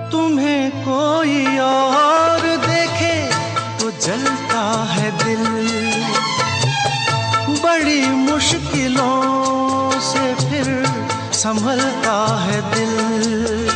तुम्हें कोई और देखे तो जलता है दिल, बड़ी मुश्किलों से फिर संभलता है दिल।